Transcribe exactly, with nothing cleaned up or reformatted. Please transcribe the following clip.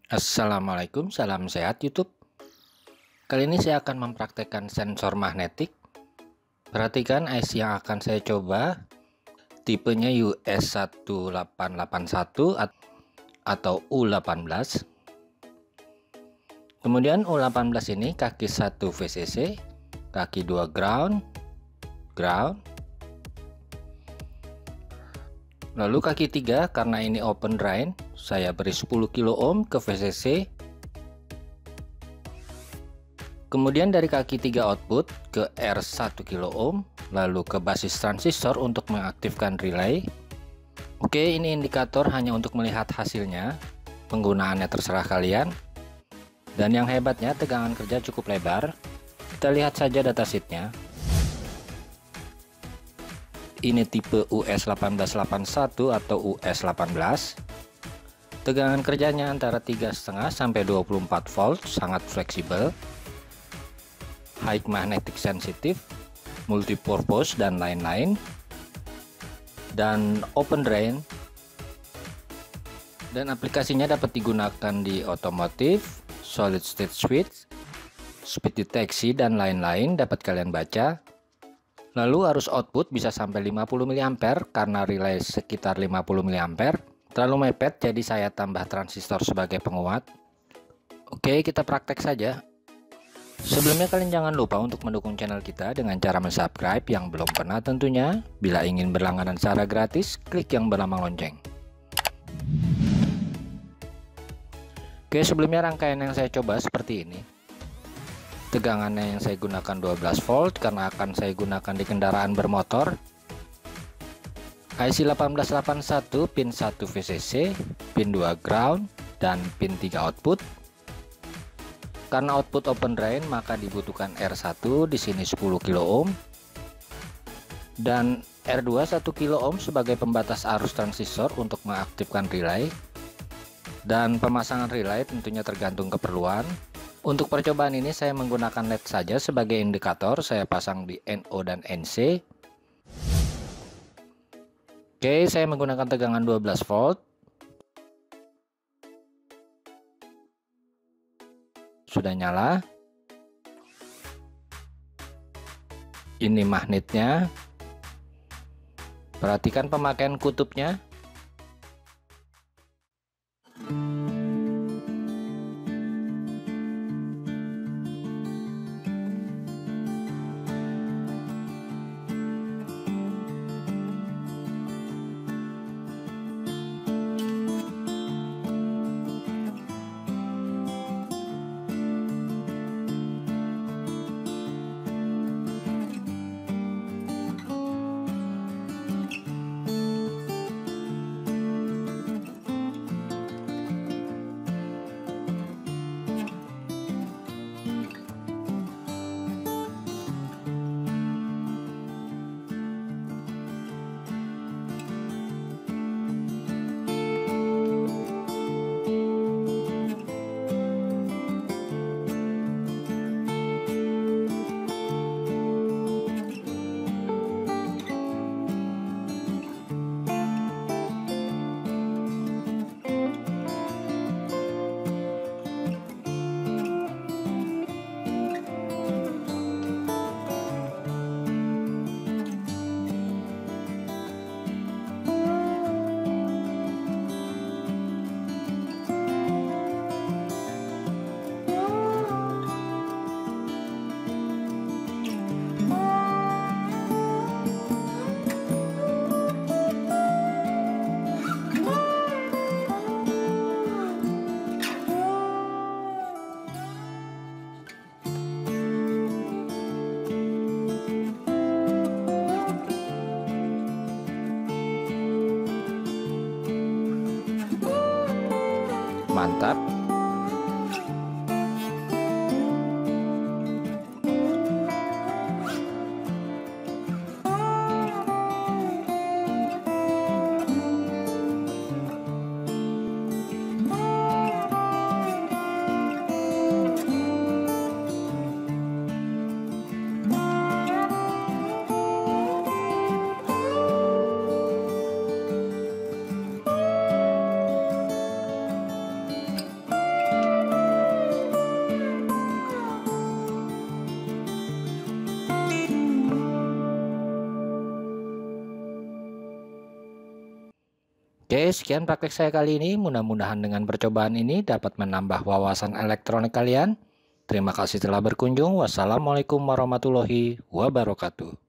Assalamualaikum, salam sehat YouTube. Kali ini saya akan mempraktekkan sensor magnetik. Perhatikan I C yang akan saya coba, tipenya U S satu delapan delapan satu atau U delapan belas. Kemudian U delapan belas ini kaki satu V C C, kaki dua ground, ground. Lalu kaki tiga, karena ini open drain, saya beri sepuluh kilo ohm ke V C C. Kemudian dari kaki tiga output ke R satu kilo ohm, lalu ke basis transistor untuk mengaktifkan relay. Oke, ini indikator hanya untuk melihat hasilnya, penggunaannya terserah kalian. Dan yang hebatnya, tegangan kerja cukup lebar. Kita lihat saja datasheetnya. Ini tipe U S delapan belas delapan satu atau U S delapan belas. Tegangan kerjanya antara tiga koma lima sampai dua puluh empat volt, sangat fleksibel. High magnetic sensitive, multipurpose dan lain-lain. Dan open drain. Dan aplikasinya dapat digunakan di otomotif, solid state switch, speed deteksi dan lain-lain, dapat kalian baca. Lalu arus output bisa sampai lima puluh miliampere karena relay sekitar lima puluh miliampere. Terlalu mepet, jadi saya tambah transistor sebagai penguat. Oke, kita praktek saja. Sebelumnya kalian jangan lupa untuk mendukung channel kita dengan cara subscribe yang belum pernah tentunya. Bila ingin berlangganan secara gratis, klik yang bernama lonceng. Oke, sebelumnya rangkaian yang saya coba seperti ini. Tegangannya yang saya gunakan dua belas volt karena akan saya gunakan di kendaraan bermotor. I C delapan belas delapan satu pin satu V C C, pin dua ground, dan pin tiga output. Karena output open drain maka dibutuhkan R satu, di sini sepuluh kilo ohm. Dan R dua satu kilo ohm sebagai pembatas arus transistor untuk mengaktifkan relay. Dan pemasangan relay tentunya tergantung keperluan. Untuk percobaan ini saya menggunakan L E D saja sebagai indikator, saya pasang di N O dan N C. Oke, saya menggunakan tegangan dua belas volt. Sudah nyala. Ini magnetnya. Perhatikan pemakaian kutubnya. Mantap. Oke, sekian praktek saya kali ini. Mudah-mudahan dengan percobaan ini dapat menambah wawasan elektronik kalian. Terima kasih telah berkunjung. Wassalamualaikum warahmatullahi wabarakatuh.